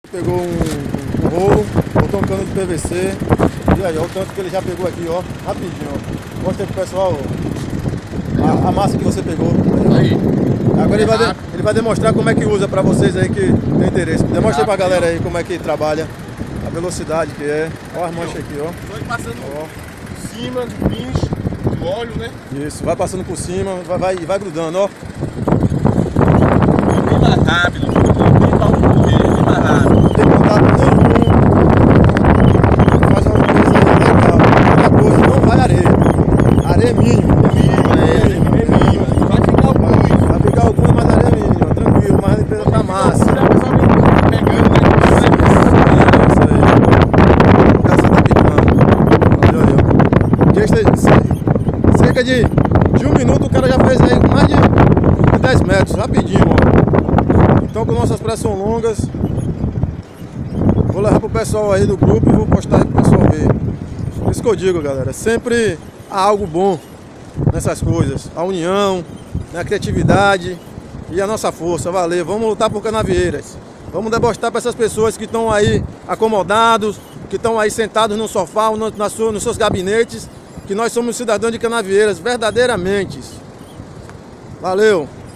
Pegou um rolo, botou um cano de PVC. E aí, olha o tanto que ele já pegou aqui, ó. Rapidinho, ó. Mostra aí pro pessoal, ó, a massa que você pegou. Aí. Agora ele vai demonstrar como é que usa pra vocês aí que tem interesse. Demonstra aí pra galera aí como é que trabalha. A velocidade que é. Ó as manchas aqui, ó. Foi passando Ó. por cima do pinche, do óleo, né? Isso, vai passando por cima, vai grudando, ó. Bem mais rápido. Bem mais rápido. Tem contato nenhum. Faz uma coisa legal. Outra coisa, não vai areia. Areia é mínima. É mínimo. Vai ficar alguns. Vai ficar alguma, mas areia é mínima. Tranquilo, mas limpeza pra massa. Pegando, né? Isso aí. O cara tá picando. Olha aí. Cerca de 1 minuto o cara já fez aí com mais de 10 metros. Rapidinho, ó. Então, com nossas pressas são longas. Vou levar pro pessoal aí do grupo e vou postar aí pro pessoal ver. Por isso que eu digo, galera, sempre há algo bom nessas coisas. A união, a criatividade e a nossa força. Valeu, vamos lutar por Canavieiras. Vamos debochar para essas pessoas que estão aí acomodados, que estão aí sentados no sofá ou nos seus gabinetes, que nós somos cidadãos de Canavieiras, verdadeiramente. Valeu!